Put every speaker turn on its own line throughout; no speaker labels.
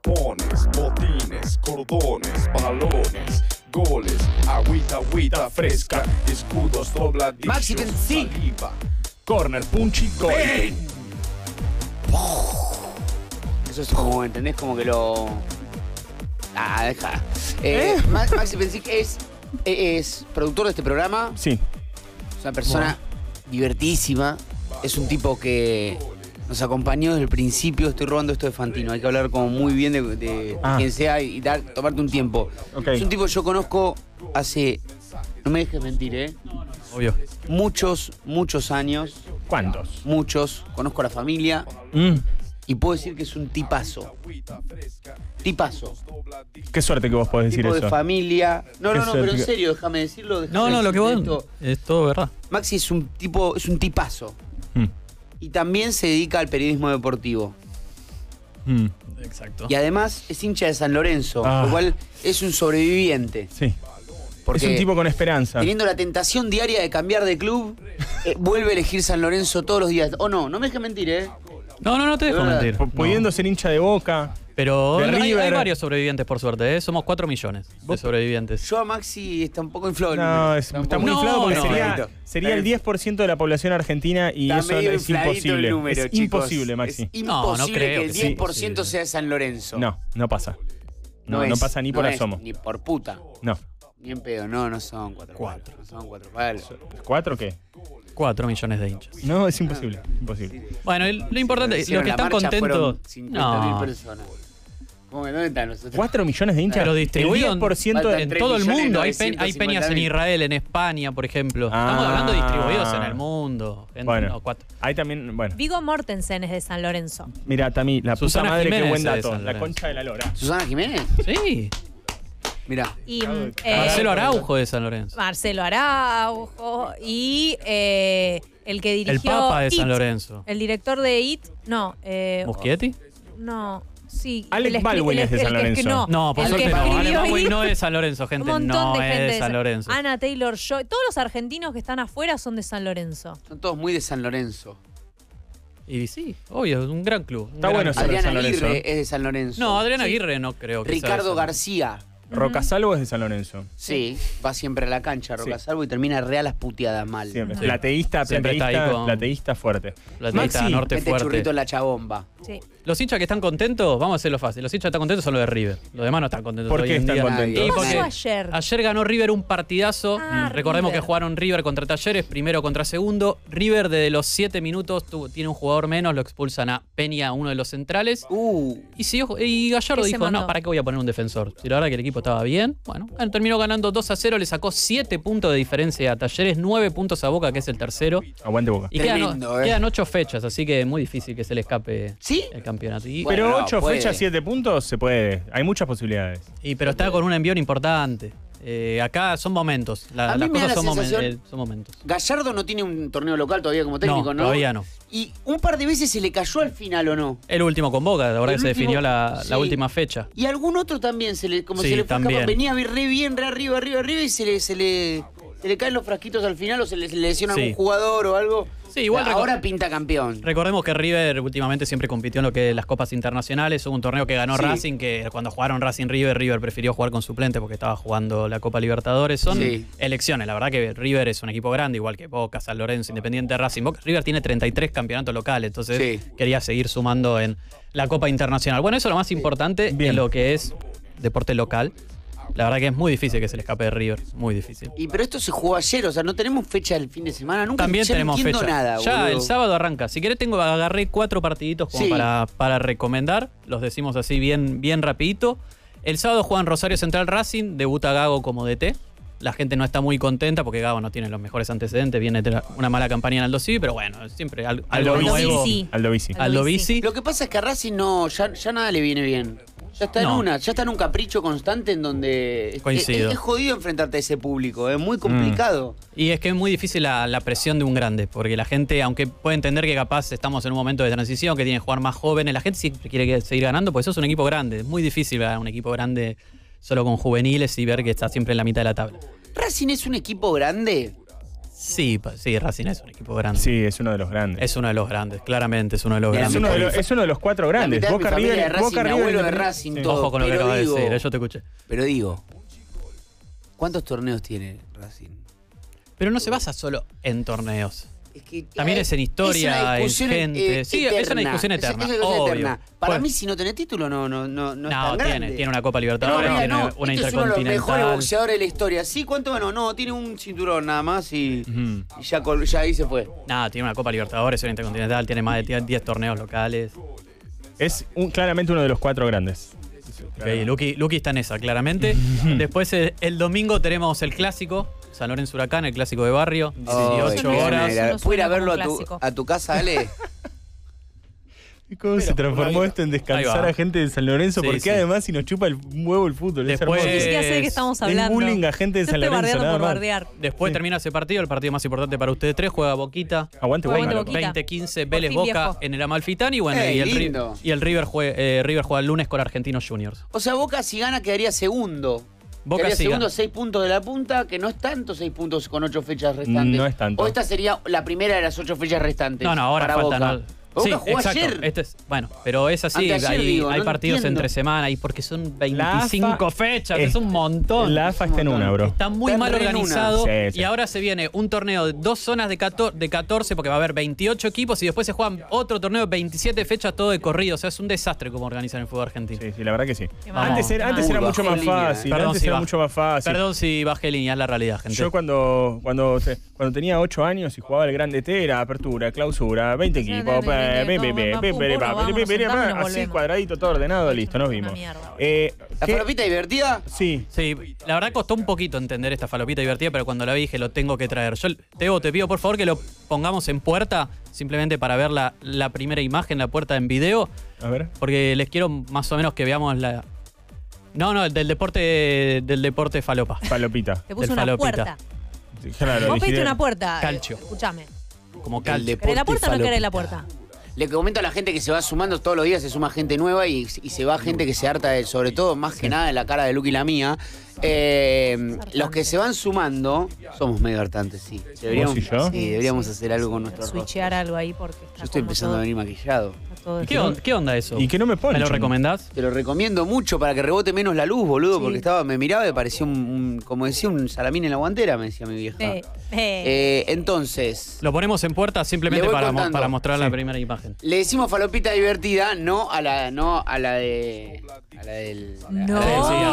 tapones, botines, cordones, balones, goles, agüita fresca, escudos dobladitos,
Maxi Pensic.
saliva, corner, punch y gol.
Eso es como, ¿entendés? Como que lo... deja. Maxi Pensic es productor de este programa.
Sí.
Es una persona divertidísima. Es un tipo que nos acompañó desde el principio. Estoy robando esto de Fantino. Hay que hablar como muy bien de quien sea y tomarte un tiempo.
Okay.
Es un tipo que yo conozco hace... No me dejes mentir,
Obvio.
muchos años.
¿Cuántos?
Muchos. Conozco a la familia. Y puedo decir que es un tipazo. Tipazo.
Qué suerte que vos podés decir
Tipo
eso.
de familia. No, pero en
que-
serio, déjame decirlo.
No, lo que vos...
Esto.
Es todo verdad.
Maxi es un tipazo.
Mm.
Y también se dedica al periodismo deportivo.
Mm.
Exacto.
Y además es hincha de San Lorenzo,
Ah.
lo cual es un sobreviviente.
Sí.
Porque
Es un tipo con esperanza.
teniendo la tentación diaria de cambiar de club, vuelve a elegir San Lorenzo todos los días. O no me dejes mentir,
No te dejo
De verdad.
mentir.
Pudiendo
No.
ser hincha de Boca.
Pero
de
hay
River.
varios sobrevivientes, por suerte. Somos 4 millones de sobrevivientes.
Yo a Maxi está un poco inflado el
No,
número.
está muy
No,
inflado porque
no.
sería el 10% de la población argentina y
Está
eso
medio
es
infladito
imposible.
el número,
es
chicos.
imposible, Maxi.
Es imposible
No creo
que el
que sea
10% sea San Lorenzo.
No pasa. No
es,
pasa ni por asomo.
Ni por puta.
No.
Ni en pedo. No son 4. No son 4 palos.
¿4 qué?
4 millones de hinchas.
No, es imposible. Imposible.
Bueno, lo importante, los
Hicieron
que
la
están
marcha,
contentos.
fueron 50.000
No,
personas. ¿Cómo que dónde están nosotros?
4 millones de hinchas.
pero distribuido
El 10%
Faltan
en
3
todo el mundo. Hay
950.000.
peñas en Israel, en España, por ejemplo. Estamos hablando de distribuidos en el mundo.
Bueno, hay también, bueno.
Viggo Mortensen es de San Lorenzo.
Mira, Tami, la
Susana
puta madre, qué
Jiménez
buen
es de
dato.
San
La
Lorenzo.
concha de la lora.
¿Susana Jiménez?
Sí.
Mirá.
Y
Marcelo Araujo de San Lorenzo.
Marcelo Araujo y el que dirigió
El Papa de San
It,
Lorenzo.
el director de IT, no.
¿Muschietti?
No, sí.
Alec
el
Baldwin es de San
que
Lorenzo.
No, por
el
suerte
que
no.
escribió
Ale Baldwin
It,
no es de San Lorenzo,
un
gente.
montón
No
de gente
es de San Lorenzo.
Anna Taylor-Joy. Todos los argentinos que están afuera son de San Lorenzo.
Son todos muy de San Lorenzo.
Y sí, obvio, es un gran club.
Está bueno eso de
Adrián
San Lorenzo.
Aguirre es de San Lorenzo.
No, Adrián Aguirre no creo que sea de
Ricardo
San Lorenzo.
García.
Rocasalvo es de San Lorenzo.
Sí, va siempre a la cancha Rocasalvo y termina real las puteadas mal.
Siempre.
Sí.
Plateísta,
Siempre está ahí con-
plateísta fuerte.
Plateísta
Maxi,
Norte
Mete
fuerte.
churrito en la chabomba.
Sí.
Los hinchas que están contentos, vamos a hacerlo fácil. Los hinchas que están contentos son los de River. Los demás no están contentos.
¿Por
hoy
qué
en
están
día.
contentos?
Y
¿Qué
porque
pasó ayer?
ganó River un partidazo. Recordemos
River.
que jugaron River contra Talleres, primero contra segundo. River, desde los 7 minutos, tiene un jugador menos, lo expulsan a Peña, uno de los centrales. Y Gallardo
¿Qué se
dijo,
mandó?
no, ¿para qué voy a poner un defensor? Si la verdad que el equipo estaba bien. Bueno, terminó ganando 2-0, le sacó 7 puntos de diferencia a Talleres, 9 puntos a Boca, que es el tercero.
Aguante Boca.
Y
Tremendo,
quedan 8 fechas, así que es muy difícil que se le escape el campeonato.
Pero
Bueno,
8
puede.
fechas, 7 puntos, se puede. Hay muchas posibilidades.
Pero está con un envión importante. Acá son momentos.
A mí
Las
me da
cosas
la
son,
sensación-
son momentos.
Gallardo no tiene un torneo local todavía como técnico, ¿no?
Todavía no.
Y un par de veces se le cayó al final, ¿o no?
El último con Boca, la verdad
El
que se
último,
definió la
sí.
última fecha.
Y algún otro también se le, como
Sí,
se le fue
también.
escapando. Venía re bien, re arriba y se le caen los frasquitos al final o se le lesiona
Sí.
algún jugador o algo.
Sí, igual
ahora pinta campeón.
Recordemos que River últimamente siempre compitió en lo que es las copas internacionales. Hubo un torneo que ganó
Sí.
Racing, que cuando jugaron Racing River prefirió jugar con suplente porque estaba jugando la Copa Libertadores. Son
Sí.
elecciones. La verdad que River es un equipo grande, igual que Boca, San Lorenzo, Independiente, Racing. River tiene 33 campeonatos locales, entonces
Sí.
quería seguir sumando en la Copa Internacional. Bueno, eso es lo más importante
Bien.
en lo que es deporte local. La verdad que es muy difícil que se le escape de River, muy difícil.
Pero esto se jugó ayer, o sea, no tenemos fecha del fin de semana. Nunca
También
ya
tenemos
no entiendo
fecha.
nada,
Ya
boludo.
el sábado arranca. Si querés agarré 4 partiditos como
Sí.
para recomendar. Los decimos así bien rapidito. El sábado juegan Rosario Central Racing, debuta Gago como DT. La gente no está muy contenta porque Gago no tiene los mejores antecedentes, viene de una mala campaña en Aldo Civi, pero bueno, siempre algo nuevo.
Aldo Bici.
Aldo Bici.
Lo que pasa es que a Racing ya nada le viene bien. Ya está
No.
ya está en un capricho constante en donde
Coincido.
es jodido enfrentarte a ese público, es muy complicado.
Y es que es muy difícil la presión de un grande, porque la gente, aunque puede entender que capaz estamos en un momento de transición, que tiene que jugar más jóvenes, la gente siempre quiere seguir ganando, pues eso es un equipo grande. Es muy difícil ver a un equipo grande solo con juveniles y ver que está siempre en la mitad de la tabla.
¿Racing es un equipo grande?
Sí, Racing es un equipo grande.
Sí, es uno de los grandes.
Es uno de los grandes, claramente es uno de los
Mira,
grandes.
Es uno de los 4 grandes. Boca, River, Boca,
mi abuelo de
River.
Racing,
Sí.
todo.
Ojo con lo que
pero
acabas de
digo-
decir, yo te escuché.
Pero digo, ¿cuántos torneos tiene Racing?
Pero no se basa solo en torneos.
Es que,
También es en historia,
una
en
discusión,
gente. Sí, es una discusión
Es
eterna.
una discusión
obvio.
eterna. Para
Pues-
mí, si no tenés título, no es tan grande.
tiene una Copa
No,
Libertadores,
mira,
tiene
no,
una
este es uno de los mejores
Intercontinental.
boxeadores de la historia. Sí, ¿cuánto ganó? No, tiene un cinturón nada más y,
Ujú.
y ya ahí se fue.
Nada, tiene una Copa Libertadores, una Intercontinental, tiene más de 10 torneos locales.
Es claramente uno de los 4 grandes.
Ok, Luqui está en esa, claramente. Después el domingo tenemos el clásico, San Lorenzo Huracán, el clásico de barrio, 18
Ay, qué
horas.
manera.
Eso no
¿Puedo ir a
suena
verlo
como un clásico.
a tu casa, Ale?
¿Y cómo se transformó esto en
Ahí
descansar
va.
a gente de San Lorenzo?
Sí,
Porque
sí.
además si nos chupa el huevo el fútbol.
Después-
es
Ni siquiera sé de qué
hermoso.
estamos
Es
hablando.
bullying a gente de
Yo
San
estoy
Lorenzo,
bardeando
nada
por
más.
bardear.
Después termina ese partido, el partido más importante para ustedes tres, juega Boquita.
Aguante,
Aguante
Boca.
Boquita.
20-15,
Por
Vélez
fin,
Boca
viejo.
en el Amalfitani. Y bueno,
Lindo.
y el River juega el lunes con Argentinos Juniors.
O sea, Boca si gana quedaría segundo.
Boca
quedaría
si
segundo,
gana.
6 puntos de la punta, que no es tanto 6 puntos con 8 fechas restantes.
No es tanto.
O esta sería la primera de las 8 fechas restantes.
No, ahora
para
faltan.
Boca.
¿no?
Boca
Sí,
jugó
exacto.
ayer.
Bueno, pero es así.
Anteayer,
Hay
digo, no
partidos
entiendo.
entre semana y porque son
La
25
AFA
fechas, es un montón.
La AFA está en una, bro.
Está muy
Está
mal
re en una.
organizado.
Sí, sí.
Y ahora se viene un torneo de 2 zonas de 14, porque va a haber 28 equipos y después se juegan otro torneo de 27 fechas, todo de corrido. O sea, es un desastre como organizan el fútbol argentino.
Sí, la verdad que sí.
Qué mal.
Antes era
Uy,
mucho
bajó
más
línea,
fácil.
Perdón
Antes
si
era
baja.
mucho más fácil.
Perdón si bajé línea, es la realidad, gente.
Yo cuando tenía 8 años y jugaba el Grande T era apertura, clausura, 20 equipos, así cuadradito, todo ordenado, listo, nos vimos.
¿La
¿Qué?
falopita divertida?
Sí.
Sí, la verdad costó un poquito entender esta falopita divertida, pero cuando la vi dije, lo tengo que traer. Yo, Teo, te pido por favor que lo pongamos en puerta, simplemente para ver la primera imagen, la puerta en video,
A ver.
porque les quiero más o menos que veamos la... No, del deporte falopa.
Palopita.
Te puso
del
una
falopita.
puerta.
Claro,
Vos pediste
original.
una puerta.
Calcio.
Escúchame.
Como
El
calcio.
deporte
¿Querés la puerta o no querés la
falopita.
puerta?
Le comento a la gente que se va sumando todos los días, se suma gente nueva y se va gente que se harta, sobre todo, más que nada, de la cara de Luke y la mía. Los que se van sumando, somos medio hartantes, sí. Deberíamos,
¿Vos y yo?
Sí, deberíamos hacer algo con nuestro rostro.
Switchear algo ahí porque está
Yo estoy
como
empezando a
todo-
venir maquillado.
está todo
¿Qué onda eso?
¿Y que no me
¿Me
ponen?
lo recomendás?
Te lo recomiendo mucho para que rebote menos la luz, boludo,
Sí.
porque me miraba y parecía como decía, un salamín en la guantera, me decía mi vieja. Entonces,
Lo ponemos en puerta simplemente
Le voy
para,
contando.
para mostrar la
Sí.
primera imagen.
le decimos falopita divertida, no a la del.
No,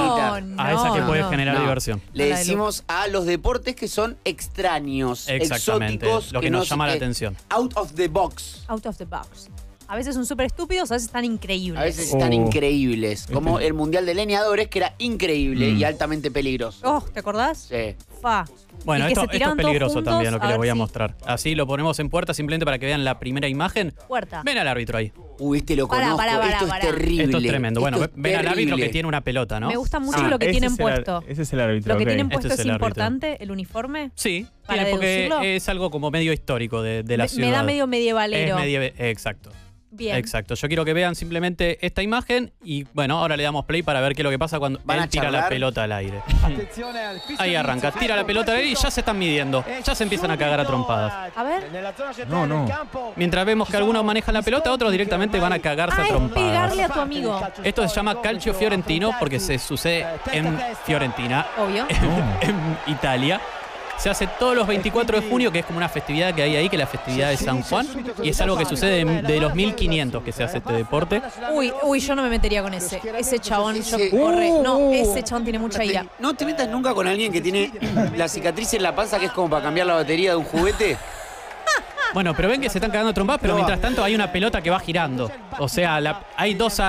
A esa que puede
no.
generar
No.
diversión.
Le
A la de
decimos a los deportes que son extraños,
Exactamente,
exóticos,
lo que nos llama la atención.
Out of the box.
Out of the box. A veces son súper estúpidos, a veces están increíbles.
A veces están increíbles, como
Este-
el Mundial de Leñadores, que era increíble y altamente peligroso.
Oh, ¿te acordás?
Sí.
Fa.
Bueno,
Y que
esto
se
es
tiraban todos
peligroso
juntos,
también lo que les
ver
voy a
si-
mostrar. Así lo ponemos en puerta simplemente para que vean la primera imagen.
Puerta.
Ven al árbitro ahí.
Uy, este lo
Pará,
conozco,
pará,
esto
pará.
es terrible.
Esto es tremendo. Bueno,
Esto es
ven al árbitro que
terrible.
tiene una pelota, ¿no?
Me gusta mucho
Ah,
lo que
ese
tienen
es
puesto.
Ese es el árbitro.
Lo que
ok.
tienen
Este
puesto
es
es
el árbitro.
importante, el uniforme.
Sí,
¿Para
porque
deducirlo?
es algo como medio histórico de la
Me
ciudad.
da medio medievalero.
Exacto.
Bien.
Exacto. Yo quiero que vean simplemente esta imagen y bueno, ahora le damos play para ver qué es lo que pasa cuando
¿Van a
él tira la
charlar?
pelota al aire. Ahí arranca, tira la pelota al aire y ya se están midiendo. Ya se empiezan a cagar a trompadas.
A ver.
No.
Mientras vemos que algunos manejan la pelota, otros directamente van a cagarse
Ah,
a
es
trompadas.
pegarle a tu amigo.
Esto se llama calcio fiorentino porque se sucede en Fiorentina,
Obvio.
en Italia. Se hace todos los 24 de junio, que es como una festividad que hay ahí, que es la festividad de San Juan. Y es algo que sucede de los 1500 que se hace este deporte.
Uy, yo no me metería con ese. Ese chabón, yo
Ese-
corre. No, ese chabón tiene mucha ira.
No te metas nunca con alguien que tiene la cicatriz en la panza, que es como para cambiar la batería de un juguete.
Bueno, pero ven que se están cagando trompadas, pero mientras tanto hay una pelota que va girando. O sea, hay dos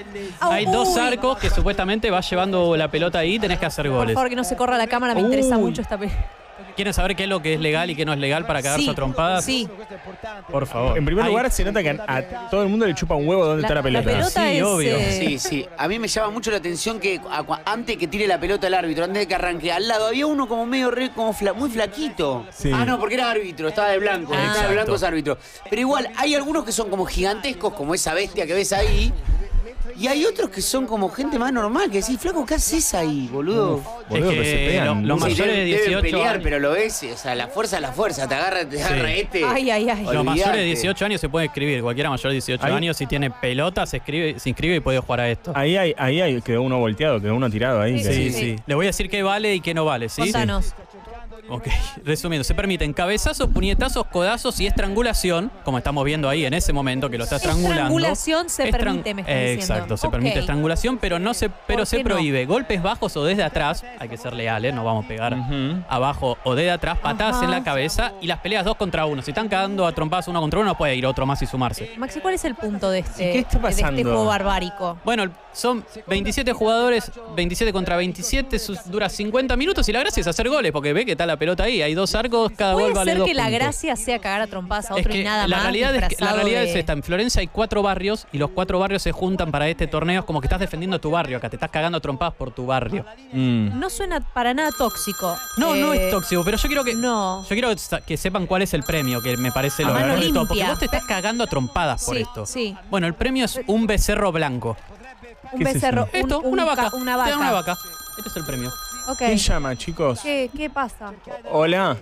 Uy.
arcos que supuestamente va llevando la pelota ahí y tenés que hacer
Por
goles.
favor, que no se corra la cámara, me interesa
Uy.
mucho esta película.
¿Quieren saber qué es lo que es legal y qué no es legal para cagarse
Sí,
a trompadas?
sí.
Por favor.
En primer
Ahí.
lugar, se nota que a todo el mundo le chupa un huevo dónde está la pelota.
pelota
Sí,
es,
obvio.
Sí, sí. A mí me llama mucho la atención que antes que tire la pelota el árbitro, antes de que arranque, al lado había uno como medio muy flaquito.
Sí.
Ah, no, porque era árbitro, estaba de blanco.
Ah.
Estaba de blanco es árbitro. Pero igual, hay algunos que son como gigantescos, como esa bestia que ves ahí. Y hay otros que son como gente más normal, que decís, flaco, ¿qué haces ahí, boludo?
Boludo,
Es
que se
que
pegan.
los
Sí,
mayores de
deben
18
pelear,
años.
pero lo ves, o sea, la fuerza es la fuerza, te agarra este.
Ay, ay, ay.
Los mayores de
Olvídate.
18 años se puede escribir. Cualquiera mayor de 18
Ahí-
años, si tiene pelota, se inscribe y puede jugar a esto.
Ahí quedó uno volteado, quedó uno tirado ahí.
Sí,
que-
Sí, sí. Le voy a decir qué vale y qué no vale, ¿sí?
Contanos.
Ok, resumiendo, se permiten cabezazos, puñetazos, codazos y estrangulación, como estamos viendo ahí en ese momento que lo está estrangulando.
Estrangulación se permite, me estás diciendo.
Exacto, se
Ok.
permite estrangulación, pero no se,
¿Por
se
qué no?
prohíbe golpes bajos o desde atrás, hay que ser leales, no vamos a pegar
Ujú.
abajo o desde atrás, patadas
Ajá.
en la cabeza y las peleas 2 contra 1. Si están cagando a trompadas 1 contra 1, no puede ir otro más y sumarse.
Maxi, ¿cuál es el punto de este,
¿Qué está
de este
pasando?
juego barbárico?
Bueno, son 27 jugadores, 27 contra 27, dura 50 minutos y la gracia es hacer goles, porque ve que está la pelota ahí, hay 2 arcos, cada gol
¿Puede
vale
ser
2
que la
puntos.
gracia sea cagar a trompadas a
Es
otro
que
y nada
la
más?
realidad es
disfrazado de-
esta. En Florencia hay 4 barrios y los 4 barrios se juntan para este torneo. Es como que estás defendiendo tu barrio acá, te estás cagando a trompadas por tu barrio.
No suena para nada tóxico.
No es tóxico, pero yo quiero que
No.
yo quiero que sepan cuál es el premio, que me parece lo
A mano
mejor de todo, porque
limpia.
vos te estás cagando a trompadas por
Sí,
esto.
sí.
Bueno, el premio es un becerro blanco.
Un
¿Qué es
becerro.
Esto, una vaca.
Una
Te
vaca.
dan una vaca. Este es el premio.
Ok.
¿Quién llama, chicos?
¿Qué pasa?
Hola.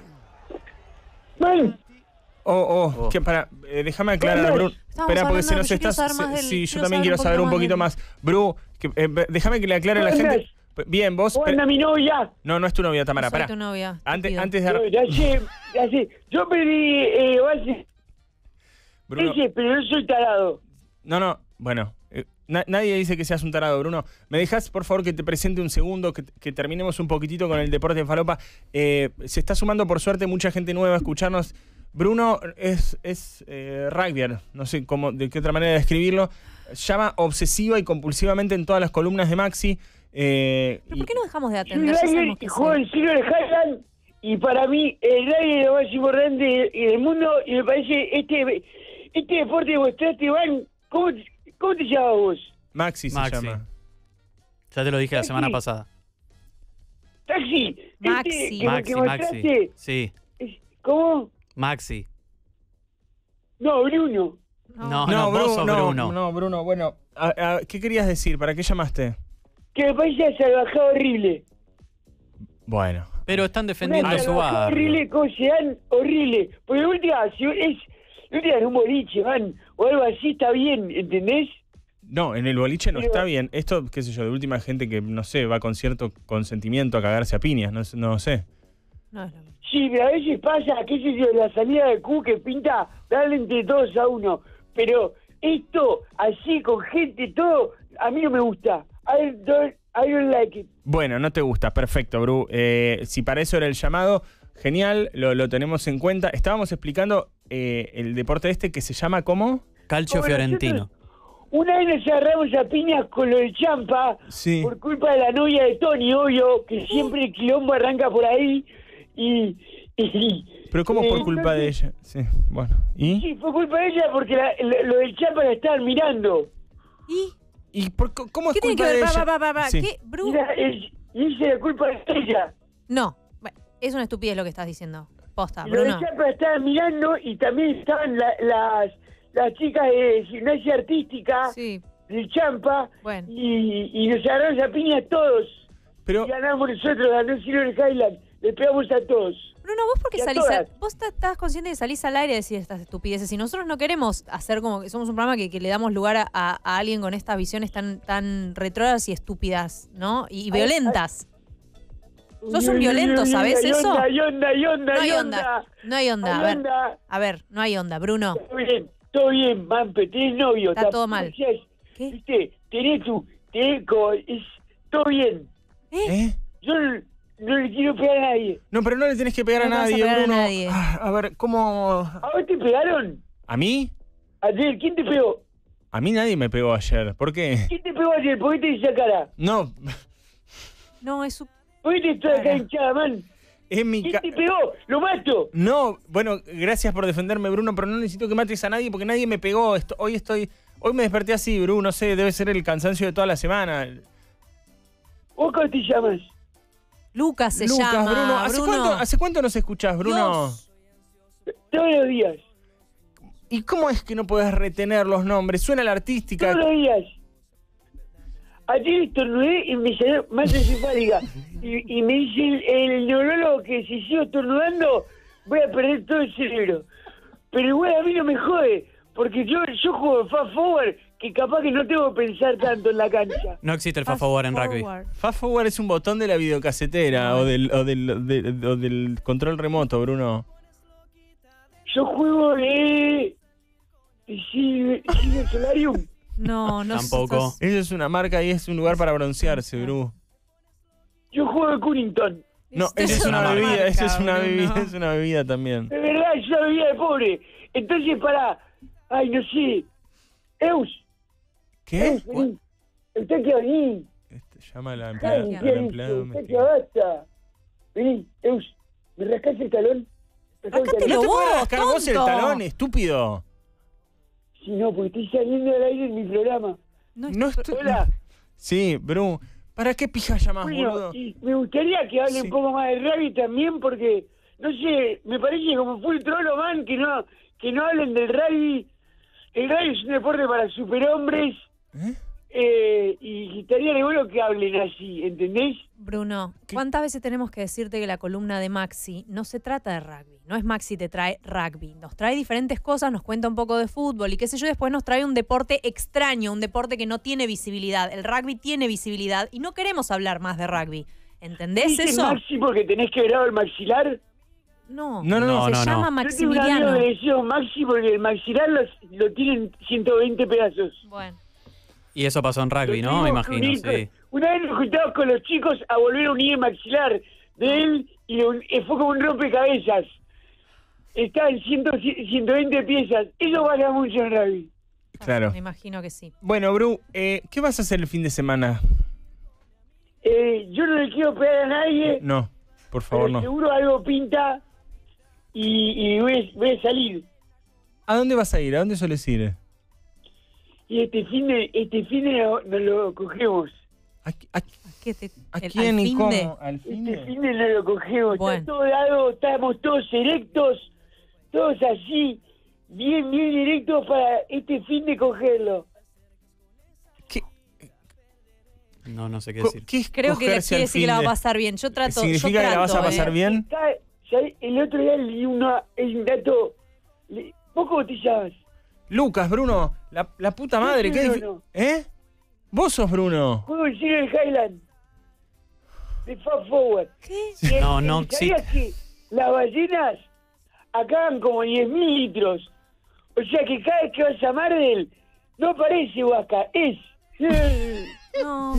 Man,
Oh.
Que para, déjame aclarar, Bru.
Estábamos
Espera, porque
hablando,
se nos
yo quiero
está.
saber más del-
Sí, yo
quiero
también
saber
quiero
un
saber un
poquito
poquito
más
más. Bru, déjame que le aclare a la
¿Cómo
gente. Bien, vos.
¿cómo anda mi novia?
No, no es tu novia, Tamara.
No soy
Pará.
tu novia.
Antes
estúpido.
de.
Ya sé. Yo pedí base,
Bruno.
pero no soy tarado.
No, bueno. Nadie dice que seas un tarado, Bruno. ¿Me dejas, por favor, que te presente un segundo, que terminemos un poquitito con el deporte de falopa? Se está sumando, por suerte, mucha gente nueva a escucharnos. Bruno es rugbyer, no sé cómo, de qué otra manera describirlo. Llama obsesiva y compulsivamente en todas las columnas de Maxi.
¿Pero por qué no dejamos de
Soy
atender? Ya sabemos
Ryder
que
y juego
sí.
en Silver Highland y para mí el Ryder es lo más importante del mundo y me parece este deporte que mostraste, Iván, ¿cómo te llamas vos?
Maxi se
Maxi.
llama.
Ya te lo dije la
Maxi.
semana pasada.
Taxi.
Maxi.
Que
Maxi.
mostraste,
Sí,
¿cómo?
Maxi.
No, Bruno.
No, vos sos Bruno.
No, Bruno, bueno. ¿Qué querías decir? ¿Para qué llamaste?
Que me parece una salvajada horrible.
Bueno.
Pero están defendiendo
Una
su
salvajada
barrio.
horrible, como se dan horrible. Porque la última, si es la última en un boliche, man, o algo así está bien, ¿entendés?
No, en el boliche no
Pero-
está bien. Esto, qué sé yo, de última gente que, no sé, va con cierto consentimiento a cagarse a piñas, no sé.
No es lo mismo.
Sí, pero a veces pasa, qué sé yo, la salida de Q que pinta darle entre todos a uno. Pero esto, así, con gente, todo, a mí no me gusta. I don't like it.
Bueno, no te gusta, perfecto, Bru. Si para eso era el llamado, genial, lo tenemos en cuenta. Estábamos explicando el deporte este que se llama ¿cómo?
Calcio
Bueno,
fiorentino.
Una vez nos agarramos a piñas con lo de Champa,
Sí.
por culpa de la novia de Tony, obvio, que siempre el quilombo arranca por ahí. Y
Pero ¿cómo por
entonces-
culpa de ella? Sí, bueno. ¿Y?
Sí, fue culpa de ella porque lo del Champa la estaban mirando.
¿Y
¿Cómo es
qué tiene que
culpa
ver?
de
Pa,
ella?
pa.
Sí.
¿Qué? Bru?
Y esa es la culpa de ella.
No. Bueno, es una estupidez lo que estás diciendo. Posta,
Lo del
Bruno.
Champa la estaban mirando y también estaban las chicas de gimnasia artística
Sí.
del Champa.
Bueno.
Y nos agarramos a piñas todos.
Pero,
Y ganamos nosotros, ganó Silver Highland. Le pegamos a todos.
Bruno, ¿vos por qué
Y a
salís
todas.
vos estás consciente de salís al aire y decir estas estupideces? Si nosotros no queremos hacer como que somos un programa que le damos lugar a alguien con estas visiones tan retrógradas y estúpidas, ¿no? Y violentas. Sos un violento, ¿sabés eso?
Onda,
No hay onda.
onda.
No hay onda.
Hay onda.
A ver, no hay onda, Bruno.
Todo bien, Mampe, tenés novio.
Está todo mal. ¿Qué?
Viste, tenés todo bien.
¿eh?
Yo no le quiero pegar a nadie.
No, pero no le tenés que pegar a
No le vas a
nadie,
pegar a
Bruno.
nadie.
A ver, ¿cómo?
¿A vos te pegaron?
¿A mí?
Ayer, ¿quién te pegó?
A mí nadie me pegó ayer. ¿Por qué?
¿Quién te pegó ayer? ¿Por qué te esa cara?
No,
No, es su...
¿Por qué te estás acá
Cara.
hinchada, man?
es mi
¿Quién te pegó? ¡Lo mato!
No, bueno, gracias por defenderme, Bruno, pero no necesito que mates a nadie porque nadie me pegó. Hoy me desperté así, Bruno, no sé, debe ser el cansancio de toda la semana.
¿Vos cómo te llamas?
Lucas se
Lucas,
llama.
Bruno,
Bruno.
¿hace cuánto nos escuchás, Bruno?
Dios.
Todos los días.
¿Y cómo es que no podés retener los nombres? Suena la artística.
Todos los días. ayer estornudé y me salió masa encefálica. Y me dice el neurólogo que si sigo estornudando voy a perder todo el cerebro. Pero igual a mí no me jode, porque yo juego fast forward, que capaz que no tengo que pensar tanto en la cancha.
No existe el fast forward en rugby.
Fast forward es un botón de la videocasetera o del control remoto, Bruno.
Yo juego de Solarium.
No,
Tampoco.
sos-
Eso es una marca y es un lugar para broncearse, Bru.
Yo juego de Cunnington.
No,
Esto
esa es una
marca,
bebida, esa es una
Bruno.
bebida, es una bebida también.
De verdad, es una bebida de pobre. Entonces, ay, no sé. Eus,
¿Qué?
vení. Eustaquia, vení.
Llama a la
Ay,
empleada,
¿qué
al
dice?
empleado
Eustaquia,
doméstico.
basta. Vení, Eus, ¿me rascás el talón?
Rascátelo
No te puedes
vos,
rascar vos el
tonto.
talón, estúpido.
Sí, no, porque estoy saliendo al aire en mi programa.
No estoy...
Hola.
Sí, Bru. ¿Para qué pija llamás,
Bueno,
boludo?
y me gustaría que hable
Sí.
un poco más de rugby también, porque, no sé, me parece como full trolo, man, que no hablen del rugby. El rugby es un deporte para superhombres, y estaría de bueno que hablen así, ¿entendés?
Bruno,
¿Qué?
¿cuántas veces tenemos que decirte que la columna de Maxi no se trata de rugby? No es Maxi te trae rugby, nos trae diferentes cosas, nos cuenta un poco de fútbol y qué sé yo, después nos trae un deporte extraño, un deporte que no tiene visibilidad. El rugby tiene visibilidad y no queremos hablar más de rugby. ¿Entendés
¿Dice
eso?
Maxi porque tenés quebrado el maxilar?
No,
No,
no,
se
no,
llama
Yo tengo un amigo
Maximiliano.
que le decimos Maxi porque el maxilar lo tienen 120 pedazos.
Bueno,
Y eso pasó en rugby,
Lo
¿no? Me
tuvimos que
imagino,
unir
sí.
Una vez nos juntamos con los chicos a volver a unir el maxilar de él y fue como un rompecabezas. Está en 120 piezas. Eso vale mucho en rugby.
Claro.
me imagino que sí.
Bueno, Bru, ¿qué vas a hacer el fin de semana?
Yo no le quiero pegar a nadie,
No, por favor,
pero
no.
seguro algo pinta y voy a salir.
¿A dónde vas a ir? ¿A dónde sueles ir?
Y este fin de nos lo cogemos.
¿A
¿Qué te-
a
el-
quién
al
y
fin
cómo?
de-
¿Al fin
Este
de?
fin de nos lo cogemos.
Bueno.
Está todo dado, estamos todos erectos, todos así, bien erectos para este fin de cogerlo.
¿Qué,
No sé qué
co-
decir.
qué es
Creo que le
cogerse
quiere
al
decir que la va a
fin de?
pasar bien. Yo trato.
¿Significa
yo
que la
trato,
vas a pasar bien?
El otro día leí un dato. ¿Vos cómo te llamas?
Lucas, Bruno, la puta madre,
Yo
qué
soy
difícil.
Bruno.
¿Eh? ¿Vos sos Bruno?
Juego el Ciro del Highland. De Fast Forward.
¿Qué?
Y
No, no,
¿sabías que las ballenas acaban como 10.000 litros? O sea que cada vez que vas a Mardel, no parece Huasca, es...
No,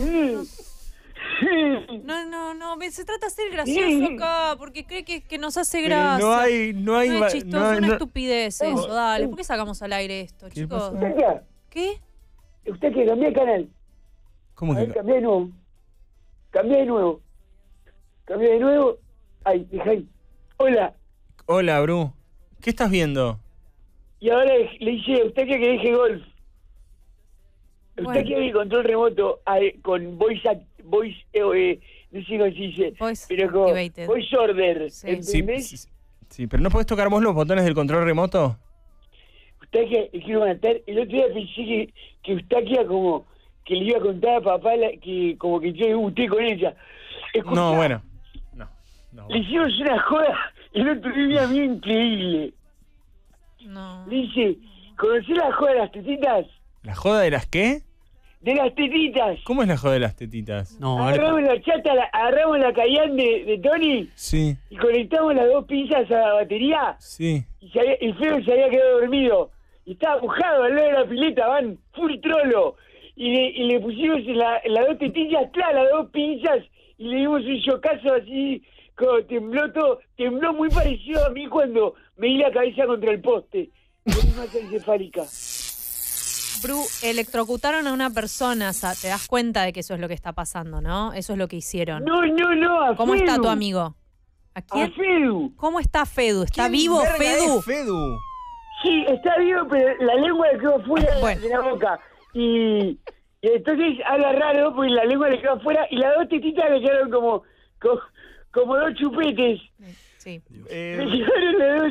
no, se trata de ser gracioso
Sí.
acá, porque cree que nos hace
Pero
gracia.
no hay
No es chistoso, una
no-
estupidez eso, dale. ¿Por qué sacamos al aire esto,
¿Qué
chicos?
pasa?
¿Qué?
Usted que cambia de canal.
¿Cómo
A ver,
que?
cambia de nuevo. Cambia de nuevo. Cambia de nuevo. Ay, deja ahí. Hola.
Hola, Bru. ¿Qué estás viendo?
Y ahora le dice a usted que deje golf.
Bueno.
Usted quiere el control remoto con voice, no sé cómo se dice,
Voice
pero con
activated.
voice order,
Sí.
Sí,
¿entendés?
sí, pero ¿no podés tocar vos los botones del control remoto?
Usted que le quiero matar, el otro día pensé que Eustaquia como que le iba a contar a papá que como que yo debuté con ella. Escuchá,
No, bueno. No.
le hicimos una joda el otro día bien increíble.
No.
Le dice, ¿conocés la joda de las tetitas?
¿La joda de las qué?
De las tetitas.
¿Cómo es la joda de las tetitas?
No, a ver,
Agarramos la chata, agarramos la Cayenne de Tony
Sí,
y conectamos las dos pinzas a la batería
sí.
y el feo se había quedado dormido. Y estaba mojado al lado de la pileta, van, full trolo. Y le pusimos en las dos tetillas, las dos pinzas y le dimos un chocazo así, como tembló todo. Tembló muy parecido a mí cuando me di la cabeza contra el poste. Con masa encefálica.
Bru, electrocutaron a una persona, o sea, te das cuenta de que eso es lo que está pasando, ¿no? Eso es lo que hicieron.
No, a
¿Cómo está
Fedu.
tu amigo? ¿A
A
quién?
Fedu.
¿Cómo está Fedu? ¿Está
¿Quién
vivo,
verga
Fedu?
es Fedu?
Sí, está vivo, pero la lengua le quedó fuera
Bueno.
de la boca. Y entonces habla raro, porque la lengua le quedó afuera y las dos tetitas le quedaron como dos chupetes.
Sí.
Le quedaron las dos.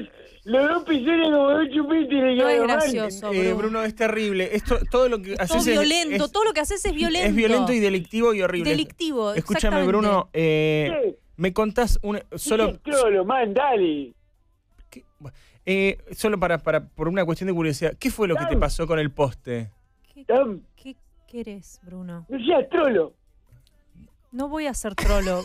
Los dos pezones como dos chupitos y le
No es
quedaron mal.
gracioso, Bruno.
Bruno, es terrible. Esto, todo lo que
Todo
haces
violento, todo lo que haces es violento.
Es violento y delictivo y horrible.
Delictivo,
Escúchame,
exactamente.
Bruno,
¿Qué?
me contás solo...
Ese trolo, man, dale.
Solo por una cuestión de curiosidad, ¿qué fue lo que te pasó con el poste?
¿Qué querés, Bruno?
No seas trolo.
No voy a ser trolo.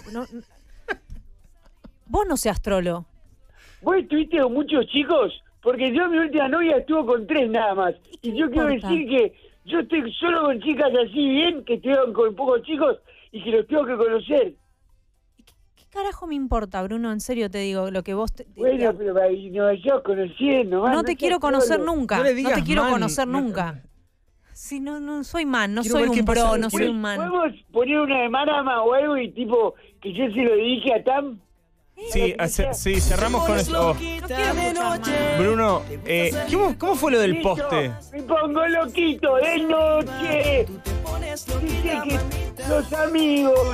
Vos no seas trolo.
¿Vos estuviste con muchos chicos? Porque yo mi última novia estuvo con 3 nada más. Y yo quiero
importa?
decir que yo estoy solo con chicas así bien, que estuvieron con pocos chicos y que los tengo que conocer.
¿Qué carajo me importa, Bruno? En serio te digo, lo que vos...
Bueno, pero para Nueva York conociendo, man.
no te
seas
quiero conocer
trolo.
nunca.
No le digas
te quiero
man.
conocer
No-
nunca. Sí, no soy man, no
Quiero
soy
ver
un
qué pasa.
pro, no soy un man.
¿Podemos poner una de Manama o algo y tipo que yo se lo dije a Tam?
Sí, sí, cerramos con eso.
No quiero escuchar más.
Bruno, ¿cómo fue lo del
Listo,
poste?
Me pongo loquito de noche. Dice que los amigos.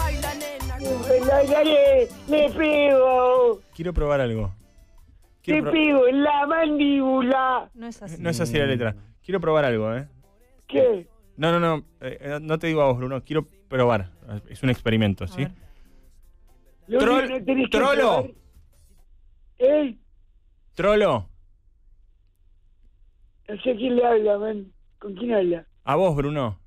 Le pego.
Quiero probar algo.
Te pego en la mandíbula.
No es así.
No es así la letra. Quiero probar algo, ¿eh?
¿Qué?
No. No te digo a vos, Bruno. Quiero probar. Es un experimento, ¿sí?
ver.
Lo único que no tenés que
Trolo.
probar- ¿Eh?
Trolo.
No sé a quién le habla, man. ¿Con quién habla?
A vos, Bruno.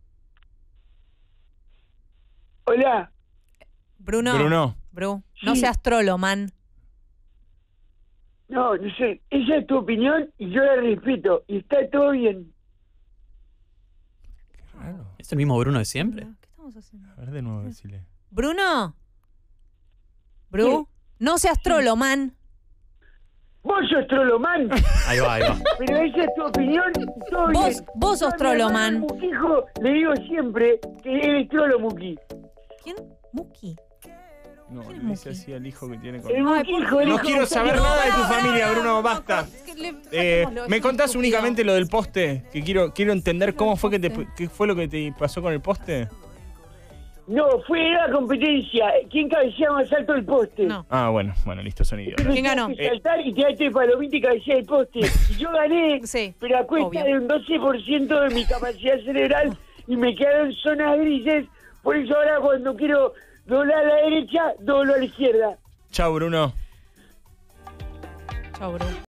Hola.
Bruno.
Bruno.
Bru, no
Sí.
seas trolo, man.
No sé. Esa es tu opinión y yo la respeto. Y está todo bien.
Claro.
¿Es el mismo Bruno de siempre?
¿Qué estamos haciendo?
A ver de nuevo, decile.
Bruno. Bru, no seas trolo, man.
Vos sos trolo, man.
Ahí va.
Pero esa es tu opinión. Todo bien.
Vos sos
Yo a mi
trolo,
hermano
man.
Muquijo le digo siempre que él es trolo, Muki.
¿Quién? Muki.
No,
¿Quién es
le dice
Muki?
así al hijo que tiene con...
El
Ay,
Muquijo, el
No
hijo
quiero
de-
saber nada de tu familia, Bruno, basta. ¿Me contás únicamente lo del poste? Que quiero entender cómo fue qué fue lo que te pasó con el poste.
No, fue la competencia. ¿Quién cabecea más alto el poste?
No.
Ah, bueno, listo, son idiotas.
¿Quién ganó?
Tienes que saltar y tirarte palomita y cabecear el poste. Y yo gané,
Sí,
pero a cuesta
obvio.
de un 12% de mi capacidad cerebral y me quedaron zonas grises. Por eso ahora cuando quiero doblar a la derecha, doblo a la izquierda.
Chao, Bruno.
Chao, Bru.